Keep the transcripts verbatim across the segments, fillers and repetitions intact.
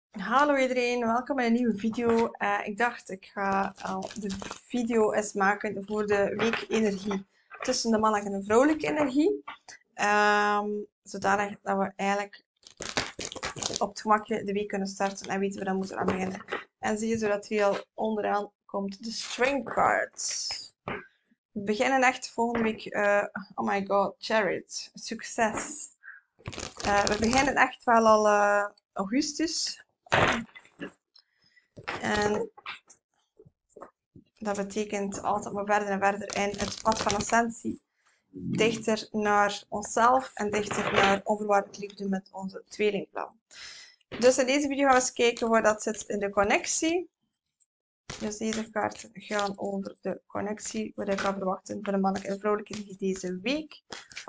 Hallo iedereen, welkom bij een nieuwe video. Uh, ik dacht ik ga uh, de video eens maken voor de week energie tussen de mannelijke en de vrouwelijke energie. Um, zodanig dat we eigenlijk op het gemakje de week kunnen starten en weten we dan moeten aan beginnen. En zie je zodat hier al onderaan komt de string cards. We beginnen echt volgende week, uh, oh my god, Chariot, succes. Uh, we beginnen echt wel al uh, augustus. En dat betekent altijd maar verder en verder in het pad van ascensie. Dichter naar onszelf en dichter naar onvoorwaardelijke liefde met onze tweelingplan. Dus in deze video gaan we eens kijken waar dat zit in de connectie. Dus deze kaarten gaan over de connectie, wat ik kan verwachten voor de mannelijke en vrouwelijke energie deze week.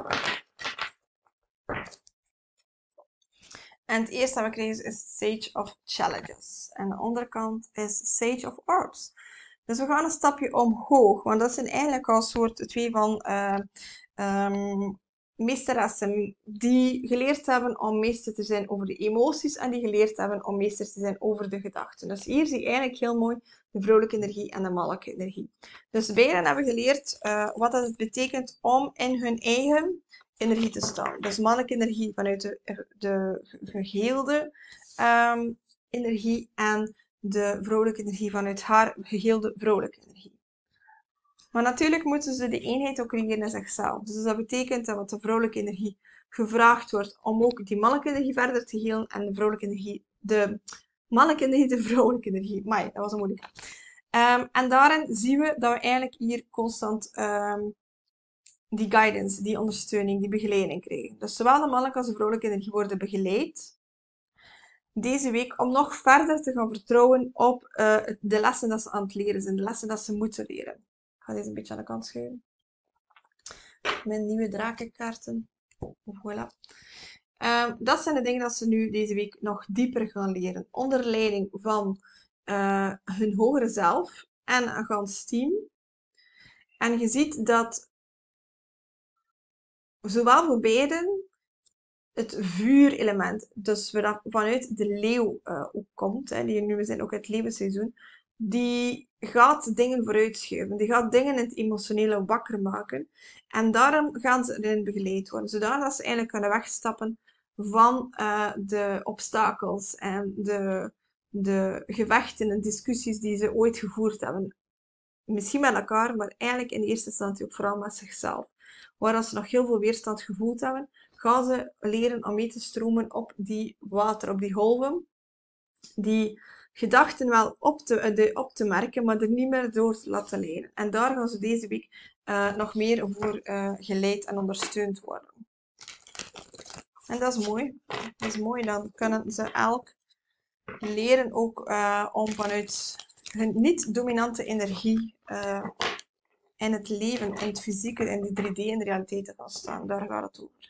En het eerste dat we krijgen is Sage of Challenges. En de onderkant is Sage of Orbs. Dus we gaan een stapje omhoog, want dat zijn eigenlijk al soort twee van uh, um, meesteressen die geleerd hebben om meester te zijn over de emoties en die geleerd hebben om meester te zijn over de gedachten. Dus hier zie je eigenlijk heel mooi de vrouwelijke energie en de mannelijke energie. Dus beiden hebben geleerd uh, wat het betekent om in hun eigen energie te staan. Dus mannelijke energie vanuit de, de geheelde um, energie en de vrouwelijke energie vanuit haar geheelde vrouwelijke energie. Maar natuurlijk moeten ze de eenheid ook creëren in zichzelf. Dus dat betekent dat de vrouwelijke energie gevraagd wordt om ook die mannelijke energie verder te helen en de vrouwelijke energie, de mannelijke energie, de vrouwelijke energie. Maar dat was een moeilijk. Um, en daarin zien we dat we eigenlijk hier constant um, die guidance, die ondersteuning, die begeleiding krijgen. Dus zowel de mannelijke als de vrouwelijke energie worden begeleid deze week om nog verder te gaan vertrouwen op uh, de lessen dat ze aan het leren zijn, de lessen dat ze moeten leren. Ik ga deze een beetje aan de kant schuiven. Mijn nieuwe drakenkaarten. Voilà. Um, dat zijn de dingen dat ze nu deze week nog dieper gaan leren. Onder leiding van uh, hun hogere zelf en een gans team. En je ziet dat zowel voor beiden het vuurelement, dus vanuit de leeuw uh, ook komt, hè, die nu we zijn ook het leeuwenseizoen, die gaat dingen vooruitschuiven. Die gaat dingen in het emotionele wakker maken. En daarom gaan ze erin begeleid worden, zodat ze eigenlijk kunnen wegstappen van uh, de obstakels en de, de gevechten en discussies die ze ooit gevoerd hebben. Misschien met elkaar, maar eigenlijk in eerste instantie ook vooral met zichzelf. Waar ze nog heel veel weerstand gevoeld hebben, gaan ze leren om mee te stromen op die water, op die golven. Die gedachten wel op te, de, op te merken, maar er niet meer door te laten leiden. En daar gaan ze deze week uh, nog meer voor uh, geleid en ondersteund worden. En dat is mooi. Dat is mooi. Dan kunnen ze elk leren ook uh, om vanuit hun niet-dominante energie uh, in het leven, in het fysieke, in de drie D, in de realiteit te gaan staan. Daar gaat het over.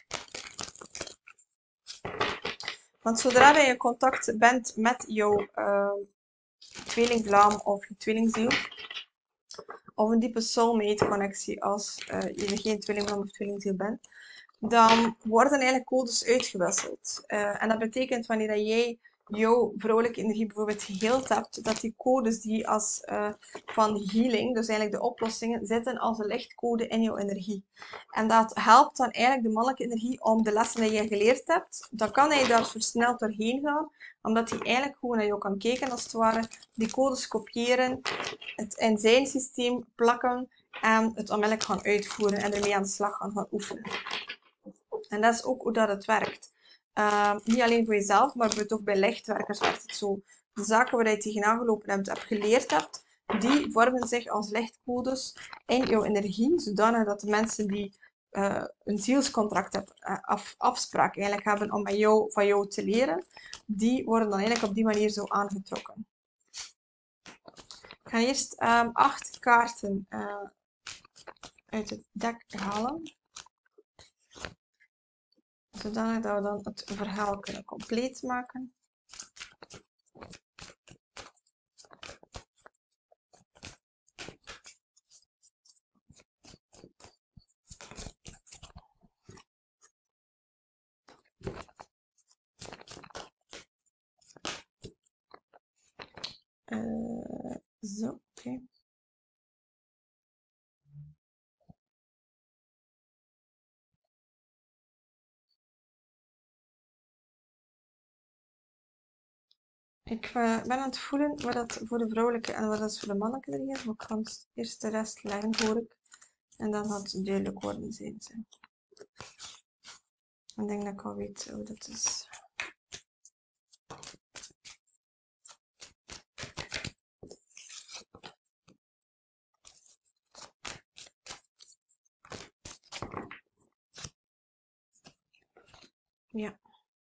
Want zodra je in contact bent met jouw uh, tweelingvlam of je tweelingziel, of een diepe soulmate connectie als uh, je geen tweelingvlam of tweelingziel bent, dan worden eigenlijk codes uitgewisseld. Uh, en dat betekent wanneer dat jij jouw vrouwelijke energie bijvoorbeeld geheeld hebt, dat die codes die als uh, van healing, dus eigenlijk de oplossingen, zitten als een lichtcode in jouw energie. En dat helpt dan eigenlijk de mannelijke energie om de lessen die je geleerd hebt, dan kan hij daar versneld doorheen gaan, omdat hij eigenlijk gewoon naar jou kan kijken als het ware, die codes kopiëren, het in zijn systeem plakken en het onmiddellijk gaan uitvoeren en ermee aan de slag gaan, gaan oefenen. En dat is ook hoe dat het werkt. Uh, niet alleen voor jezelf, maar ook bij lichtwerkers werkt het zo. De zaken waar je tegenaan gelopen hebt, hebt geleerd hebt, die vormen zich als lichtcodes in jouw energie, zodanig dat de mensen die uh, een zielscontract hebben, uh, af, afspraak eigenlijk hebben om met jou, van jou te leren, die worden dan eigenlijk op die manier zo aangetrokken. Ik ga eerst um, acht kaarten uh, uit het dek halen. Zodanig dat we dan het verhaal kunnen compleet maken. Uh, zo, oké. Okay. Ik uh, ben aan het voelen wat dat voor de vrouwelijke en wat dat voor de mannelijke er is. Maar ik ga eerst de rest leggen, hoor ik. En dan gaat het duidelijk worden, zijn ze. Ik denk dat ik al weet hoe dat is. Ja.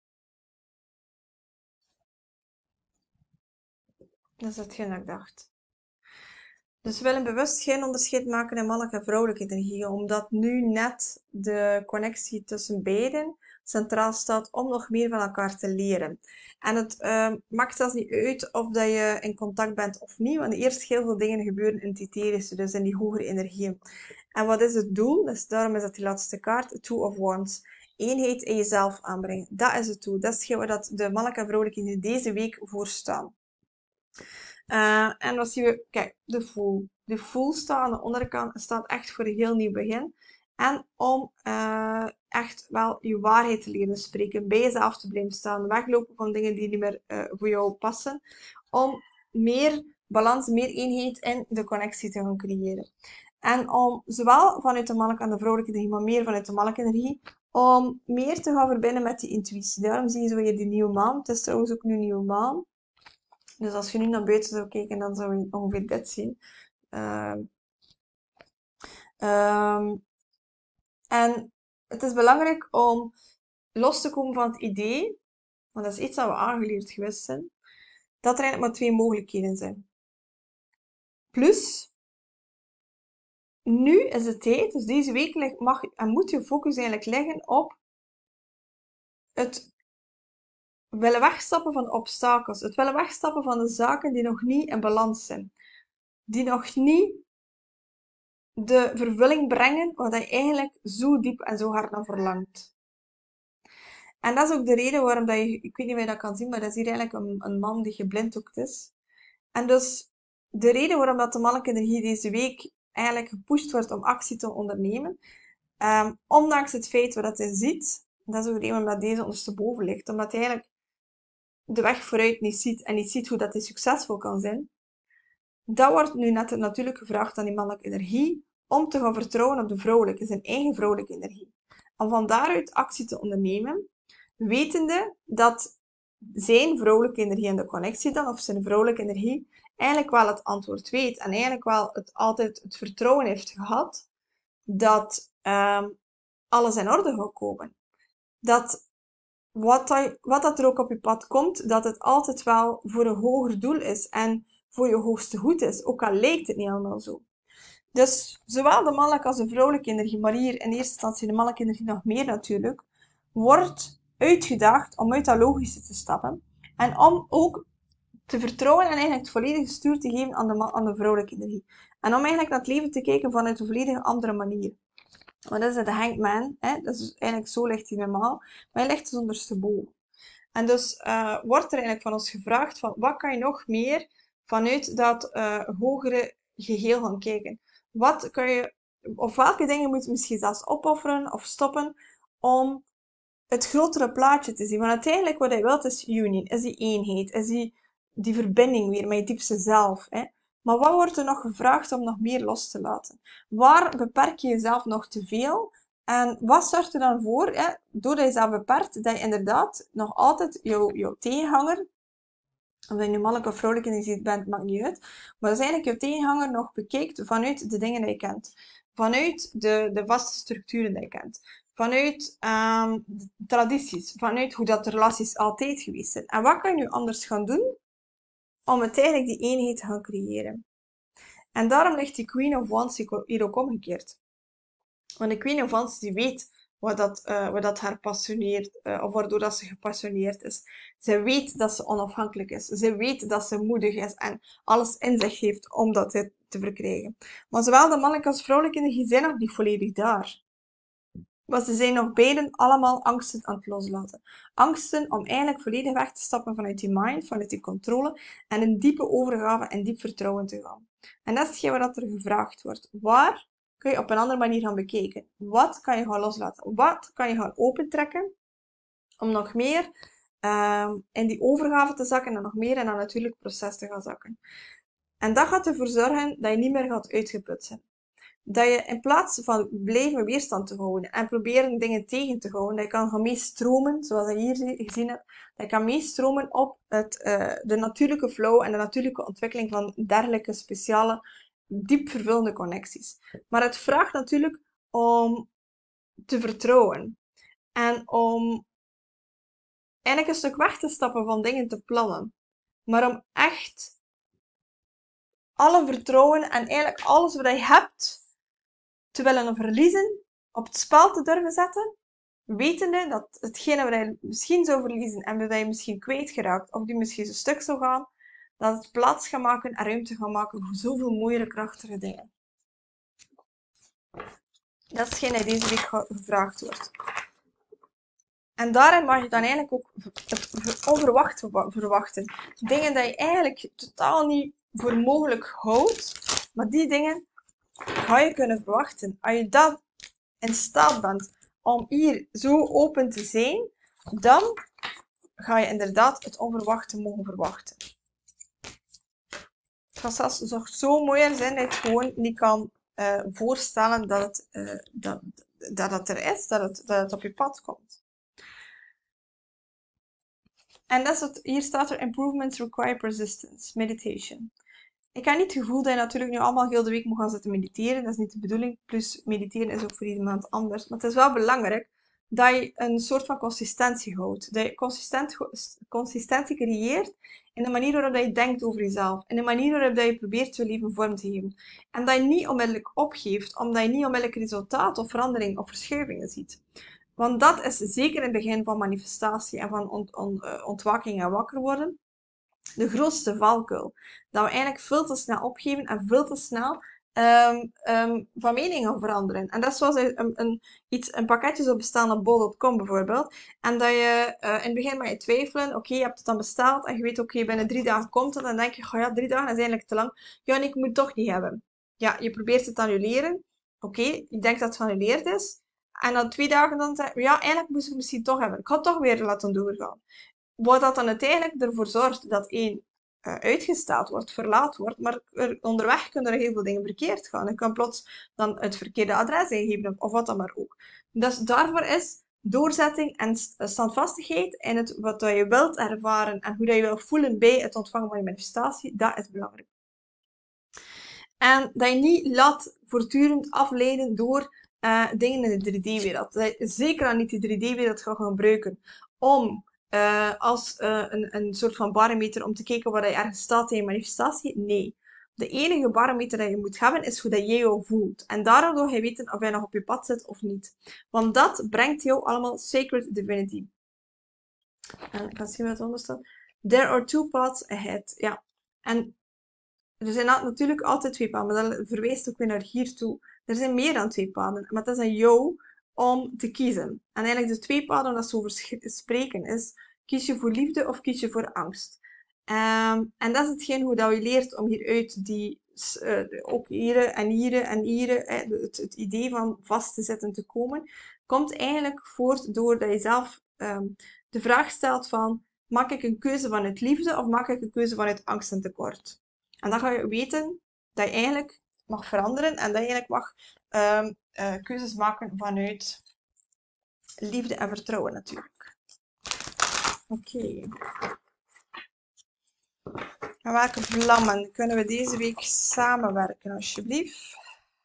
Dat is hetgeen dat ik dacht. Dus we willen bewust geen onderscheid maken in mannelijke en vrouwelijke energie, omdat nu net de connectie tussen beiden centraal staat om nog meer van elkaar te leren. En het uh, maakt zelfs niet uit of dat je in contact bent of niet, want eerst heel veel dingen gebeuren in het etherische, dus in die hogere energieën. En wat is het doel? Dus daarom is dat die laatste kaart, Two of Wands. Eenheid in jezelf aanbrengen. Dat is het doel. Dat is waar dat de mannelijke en vrouwelijke energie deze week voor staan. Uh, en dan zien we, kijk, de Fool. De Fool staat aan de onderkant, staat echt voor een heel nieuw begin. En om uh, echt wel je waarheid te leren spreken, bij jezelf te blijven staan, weglopen van dingen die niet meer uh, voor jou passen, om meer balans, meer eenheid in de connectie te gaan creëren. En om zowel vanuit de mannelijke en de vrouwelijke energie, maar meer vanuit de mannelijke energie, om meer te gaan verbinden met die intuïtie. Daarom zie je zo hier die nieuwe maan. Het is trouwens ook nu een nieuwe maan. Dus als je nu naar buiten zou kijken, dan zou je ongeveer dit zien. Uh, um, en het is belangrijk om los te komen van het idee, want dat is iets dat we aangeleerd geweest zijn, dat er eigenlijk maar twee mogelijkheden zijn. Plus, nu is de tijd, dus deze week mag en moet je focus eigenlijk liggen op het willen wegstappen van de obstakels, het willen wegstappen van de zaken die nog niet in balans zijn, die nog niet de vervulling brengen wat je eigenlijk zo diep en zo hard naar verlangt. En dat is ook de reden waarom dat je, ik weet niet of je dat kan zien, maar dat is hier eigenlijk een, een man die geblinddoekt is. En dus de reden waarom dat de mannelijke energie deze week eigenlijk gepusht wordt om actie te ondernemen, um, ondanks het feit wat hij ziet, dat is ook de reden waarom dat deze ondersteboven ligt, omdat hij eigenlijk de weg vooruit niet ziet en niet ziet hoe dat hij succesvol kan zijn. Dat wordt nu net natuurlijk gevraagd aan die mannelijke energie om te gaan vertrouwen op de vrouwelijke, zijn eigen vrouwelijke energie. Om van daaruit actie te ondernemen, wetende dat zijn vrouwelijke energie en de connectie dan, of zijn vrouwelijke energie, eigenlijk wel het antwoord weet en eigenlijk wel het, altijd het vertrouwen heeft gehad dat um, alles in orde gaat komen. Dat wat, dat, wat dat er ook op je pad komt, dat het altijd wel voor een hoger doel is en voor je hoogste goed is, ook al lijkt het niet allemaal zo. Dus zowel de mannelijke als de vrouwelijke energie, maar hier in eerste instantie de mannelijke energie nog meer natuurlijk, wordt uitgedaagd om uit dat logische te stappen en om ook te vertrouwen en eigenlijk het volledige stuur te geven aan de, aan de vrouwelijke energie. En om eigenlijk naar het leven te kijken vanuit een volledig andere manier. Want dat is de Hanged Man, hè? Dat is eigenlijk zo ligt hij normaal, maar hij ligt dus ondersteboven. En dus uh, wordt er eigenlijk van ons gevraagd van wat kan je nog meer vanuit dat uh, hogere geheel gaan kijken. Wat kan je, of welke dingen moet je misschien zelfs opofferen of stoppen om het grotere plaatje te zien. Want uiteindelijk wat hij wilt is union, is die eenheid, is die, die verbinding weer met je diepste zelf. Hè? Maar wat wordt er nog gevraagd om nog meer los te laten? Waar beperk je jezelf nog te veel? En wat zorgt er dan voor, hè, doordat je jezelf beperkt, dat je inderdaad nog altijd jouw, jouw tegenhanger, of je nu mannelijk of vrouwelijk energie bent, maakt niet uit, maar dat is eigenlijk jouw tegenhanger nog bekijkt vanuit de dingen die je kent. Vanuit de, de vaste structuren die je kent. Vanuit um, de tradities. Vanuit hoe dat de relaties altijd geweest zijn. En wat kan je nu anders gaan doen om uiteindelijk die eenheid te gaan creëren? En daarom ligt die Queen of Wands hier ook omgekeerd. Want de Queen of Wands die weet wat dat, uh, wat dat haar passioneert, uh, of waardoor dat ze gepassioneerd is. Ze weet dat ze onafhankelijk is. Ze weet dat ze moedig is en alles in zich heeft om dat te verkrijgen. Maar zowel de mannelijke als vrouwelijke energie zijn nog niet volledig daar. Maar ze zijn nog beiden allemaal angsten aan het loslaten. Angsten om eigenlijk volledig weg te stappen vanuit die mind, vanuit die controle en een diepe overgave en diep vertrouwen te gaan. En dat is hetgeen wat er gevraagd wordt. Waar kun je op een andere manier gaan bekijken? Wat kan je gaan loslaten? Wat kan je gaan opentrekken om nog meer uh, in die overgave te zakken en nog meer in dat natuurlijk proces te gaan zakken? En dat gaat ervoor zorgen dat je niet meer gaat uitgeput zijn. Dat je in plaats van blijven weerstand te houden en proberen dingen tegen te houden, dat je kan gaan meestromen, zoals je hier gezien hebt, dat je kan meestromen op het, uh, de natuurlijke flow en de natuurlijke ontwikkeling van dergelijke speciale, diep vervullende connecties. Maar het vraagt natuurlijk om te vertrouwen en om eigenlijk een stuk weg te stappen van dingen te plannen, maar om echt alle vertrouwen en eigenlijk alles wat je hebt te willen verliezen, op het spel te durven zetten, wetende dat hetgene wat je misschien zou verliezen en dat je misschien kwijtgeraakt, of die misschien zo stuk zou gaan, dat het plaats gaat maken en ruimte gaat maken voor zoveel mooiere, krachtige dingen. Dat is hetgeen dat deze week gevraagd wordt. En daarin mag je dan eigenlijk ook onverwacht verwachten. Dingen die je eigenlijk totaal niet voor mogelijk houdt, maar die dingen ga je kunnen verwachten. Als je dan in staat bent om hier zo open te zijn, dan ga je inderdaad het onverwachte mogen verwachten. Het gaat zelfs nog zo mooier zijn dat je het gewoon niet kan uh, voorstellen dat het, uh, dat, dat het er is, dat het, dat het op je pad komt. En dat is het, hier staat er: improvements require persistence, meditation. Ik heb niet het gevoel dat je natuurlijk nu allemaal heel de week moet gaan zitten mediteren. Dat is niet de bedoeling. Plus, mediteren is ook voor iedere maand anders. Maar het is wel belangrijk dat je een soort van consistentie houdt. Dat je consistent, consistentie creëert in de manier waarop je denkt over jezelf. In de manier waarop je probeert je leven vorm te geven. En dat je niet onmiddellijk opgeeft, omdat je niet onmiddellijk resultaat of verandering of verschuivingen ziet. Want dat is zeker in het begin van manifestatie en van ont, ont, ontwaking en wakker worden de grootste valkuil. Dat we eigenlijk veel te snel opgeven en veel te snel um, um, van mening gaan veranderen. En dat is zoals een, een, iets, een pakketje zou bestaan op bol punt com bijvoorbeeld. En dat je uh, in het begin mag je twijfelen. Oké, okay, je hebt het dan besteld en je weet, oké, okay, binnen drie dagen komt het. En dan denk je, oh ja, drie dagen is eigenlijk te lang. Ja, en ik moet het toch niet hebben. Ja, je probeert het te annuleren. Oké, okay, je denkt dat het geannuleerd is. En na twee dagen dan zeg je, ja, eigenlijk moest ik het misschien toch hebben. Ik ga het toch weer laten doorgaan. Wat dat dan uiteindelijk ervoor zorgt dat één uh, uitgesteld wordt, verlaat wordt, maar er, onderweg kunnen er heel veel dingen verkeerd gaan. Je kan plots dan het verkeerde adres ingeven of wat dan maar ook. Dus daarvoor is doorzetting en standvastigheid in het wat je wilt ervaren en hoe dat je wilt voelen bij het ontvangen van je manifestatie, dat is belangrijk. En dat je niet laat voortdurend afleiden door uh, dingen in de drie D-wereld. Dat je zeker aan niet die drie D-wereld gaat gaan gebruiken om Uh, als uh, een, een soort van barometer om te kijken waar je ergens staat in je manifestatie. Nee. De enige barometer dat je moet hebben is hoe dat jij jou voelt. En daardoor ga je weten of je nog op je pad zit of niet. Want dat brengt jou allemaal sacred divinity. En ik kan zien wat onder staat. There are two paths ahead. Ja. En er zijn natuurlijk altijd twee paden, maar dat verwijst ook weer naar hiertoe. Er zijn meer dan twee paden, maar het is aan jou om te kiezen. En eigenlijk de twee paden dat ze over spreken is, kies je voor liefde of kies je voor angst. Um, en dat is hetgeen hoe dat je leert om hieruit die, uh, ook hieren en hieren en hieren, eh, het, het idee van vast te zetten te komen, komt eigenlijk voort doordat je zelf um, de vraag stelt van, maak ik een keuze vanuit liefde of maak ik een keuze vanuit angst en tekort? En dan ga je weten dat je eigenlijk mag veranderen en dat je eigenlijk mag um, uh, keuzes maken vanuit liefde en vertrouwen natuurlijk. Oké. Okay. En welke vlammen kunnen we deze week samenwerken, alsjeblieft?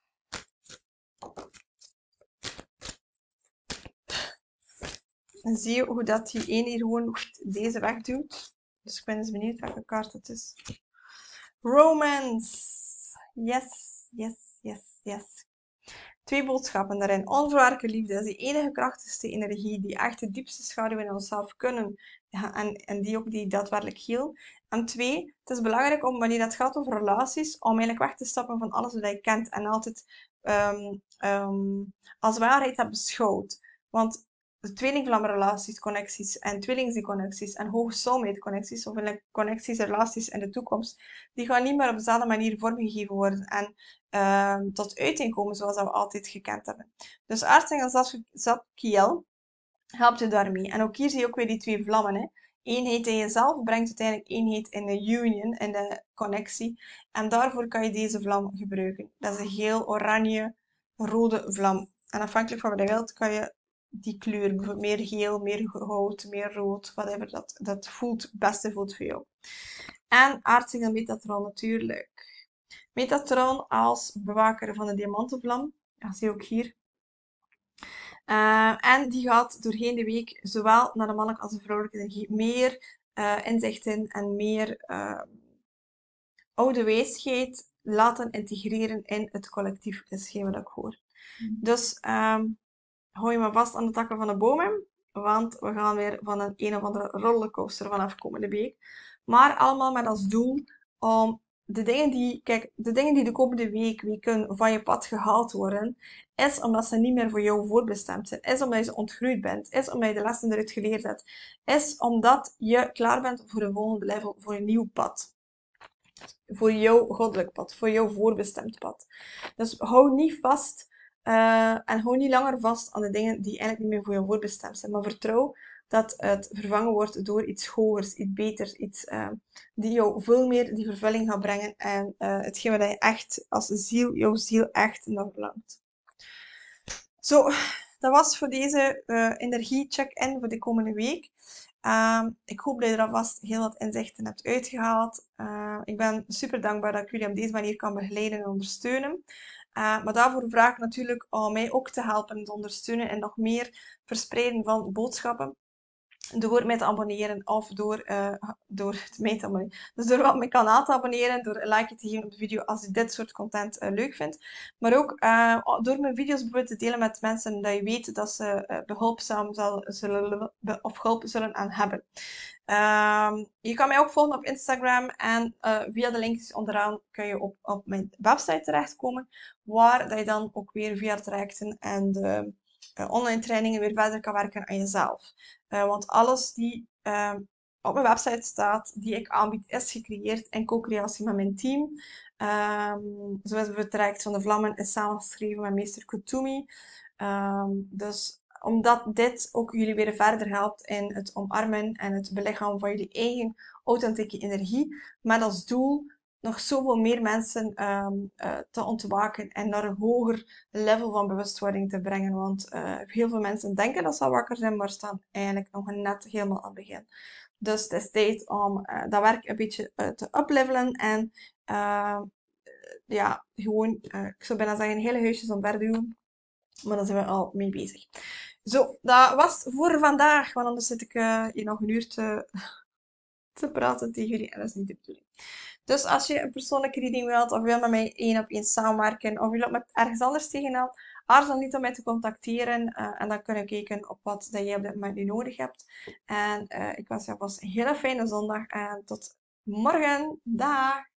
En zie je hoe dat die één hier gewoon deze wegduwt. Dus ik ben eens benieuwd welke kaart het is. Romance. Yes, yes, yes, yes. Twee boodschappen daarin. Onvoorwaardelijke liefde is de enige krachtigste energie die echt de diepste schaduwen in onszelf kunnen. Ja, en, en die ook die daadwerkelijk heel. En twee, het is belangrijk om, wanneer het gaat over relaties, om eigenlijk weg te stappen van alles wat je kent en altijd um, um, als waarheid hebt beschouwd. Want de tweelingvlamrelaties, connecties en tweelingzieconnecties en hoge soulmate connecties, of connecties en relaties in de toekomst, die gaan niet meer op dezelfde manier vormgegeven worden en um, tot uiting komen zoals we altijd gekend hebben. Dus aartsengel Zadkiel helpt je daarmee. En ook hier zie je ook weer die twee vlammen. Hè. Eenheid in jezelf brengt uiteindelijk eenheid in de union, in de connectie. En daarvoor kan je deze vlam gebruiken. Dat is een geel, oranje, rode vlam. En afhankelijk van wat je wilt, kan je die kleur, bijvoorbeeld meer geel, meer goud, meer rood, whatever dat, dat voelt, het beste voelt voor jou. En aartsengel Metatron natuurlijk. Metatron als bewaker van de diamantenvlam. Dat zie je ook hier. Uh, en die gaat doorheen de week zowel naar de mannelijke als de vrouwelijke energie meer uh, inzichten en meer uh, oude wijsheid laten integreren in het collectief, is geen wat ik hoor. Mm. Dus um, hou je maar vast aan de takken van de bomen, want we gaan weer van een een of andere rollercoaster vanaf komende week. Maar allemaal met als doel om de dingen die, kijk, de dingen die de komende week, weken van je pad gehaald worden, is omdat ze niet meer voor jou voorbestemd zijn. Is omdat je ze ontgroeid bent. Is omdat je de lessen eruit geleerd hebt. Is omdat je klaar bent voor een volgende level, voor een nieuw pad. Voor jouw goddelijk pad. Voor jouw voorbestemd pad. Dus hou niet vast uh, en hou niet langer vast aan de dingen die eigenlijk niet meer voor jou voorbestemd zijn. Maar vertrouw dat het vervangen wordt door iets hogers, iets beters, iets uh, die jou veel meer die vervulling gaat brengen en uh, hetgeen wat je echt als ziel, jouw ziel echt nog belangt. Zo, dat was voor deze uh, energie-check-in voor de komende week. Um, ik hoop dat je er alvast heel wat inzichten hebt uitgehaald. Uh, ik ben super dankbaar dat ik jullie op deze manier kan begeleiden en ondersteunen. Uh, maar daarvoor vraag ik natuurlijk om mij ook te helpen en te ondersteunen en nog meer verspreiden van boodschappen. Door mij te abonneren of door, uh, door mij te abonneren. Dus door op mijn kanaal te abonneren, door een like te geven op de video als je dit soort content uh, leuk vindt. Maar ook uh, door mijn video's bijvoorbeeld te delen met mensen dat je weet dat ze uh, behulpzaam zal, zullen, of hulp zullen aan hebben. Uh, je kan mij ook volgen op Instagram en uh, via de linkjes onderaan kun je op, op mijn website terechtkomen, waar dat je dan ook weer via trajecten en de uh, online trainingen weer verder kan werken aan jezelf. Uh, want alles die uh, op mijn website staat, die ik aanbied, is gecreëerd in co-creatie met mijn team. Um, zoals het traject van de vlammen is samengeschreven met meester Kutumi. Um, dus omdat dit ook jullie weer verder helpt in het omarmen en het belichamen van jullie eigen authentieke energie. Met als doel nog zoveel meer mensen um, uh, te ontwaken en naar een hoger level van bewustwording te brengen. Want uh, heel veel mensen denken dat ze al wakker zijn, maar staan eigenlijk nog net helemaal aan het begin. Dus het is tijd om uh, dat werk een beetje uh, te uplevelen en uh, ja, gewoon, uh, ik zou bijna zeggen, hele huisjes omver duwen. Maar daar zijn we al mee bezig. Zo, dat was voor vandaag, want anders zit ik uh, hier nog een uur te, te praten tegen jullie en dat is niet de bedoeling. Dus als je een persoonlijke reading wilt, of wil met mij één op één samenwerken, of je wilt met ergens anders tegenaan, aarzel niet om mij te contacteren uh, en dan kunnen we kijken op wat dat jij op dit moment nu nodig hebt. En uh, ik wens je alvast een hele fijne zondag en tot morgen. Dag!